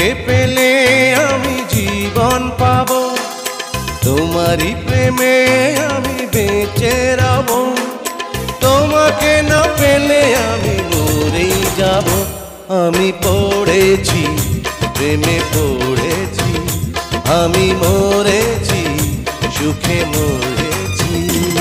পেলে আমি জীবন পাবো, তোমারই প্রেমে আমি বেঁচে রব। তোমাকে না পেলে আমি মরেই যাব। আমি পড়েছি প্রেমে পড়েছি, আমি মরেছি সুখে মরেছি।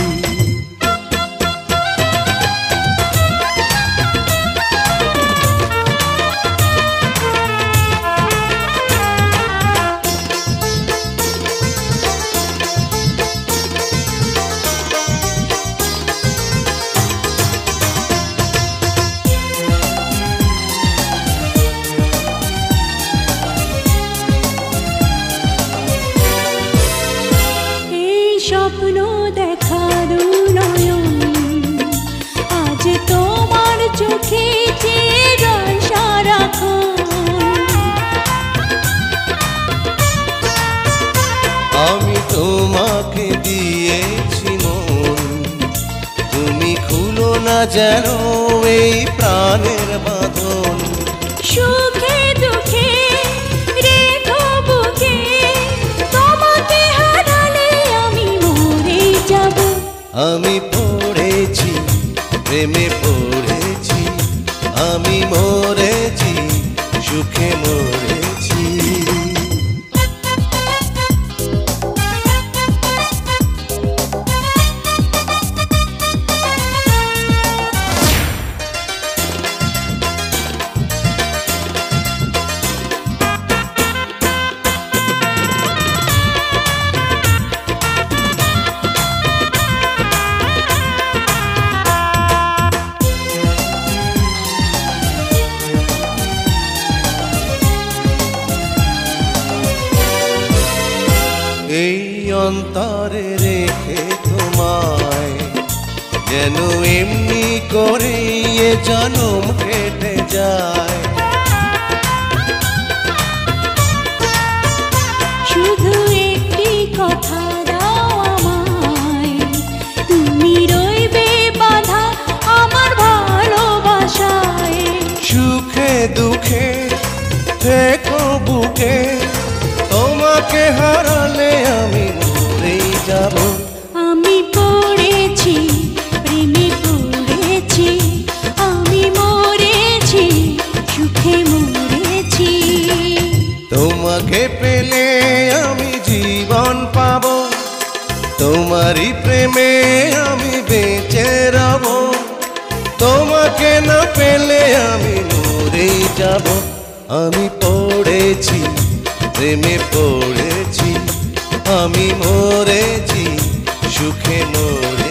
স্বপ্ন দেখার নয়ন আজ তোমার চোখে চিরই সারাক্ষণ। আমি তোমাকে দিয়েছি মন, তুমি খুলো না যেন এই প্রাণের বাঁধন। সুখে দুঃখে রেখো বুকে, তোমাকে হারালে আমি মরে যাব। আমি পড়েছি প্রেমে পড়েছি, আমি মরেছি সুখে মরেছি। এই অন্তরে রেখে তোমায় যেন এমনি করে এ জনম কেটে যায়। শুধু একটি কথা দাও আমায়, তুমি রইবে বাঁধা আমার ভালোবাসায়। সুখে দুঃখে থেকো বুকে, তোমাকে হারালে আমি মরেই যাব। আমি পড়েছি প্রেমে পড়েছি, আমি মরেছি সুখে মরেছি। তোমাকে পেলে আমি জীবন পাবো, তোমারই প্রেমে আমি বেঁচে রব। তোমাকে না পেলে আমি মরেই যাব। আমি পড়েছি প্রেমে পড়েছি, আমি মরেছি সুখে মরে।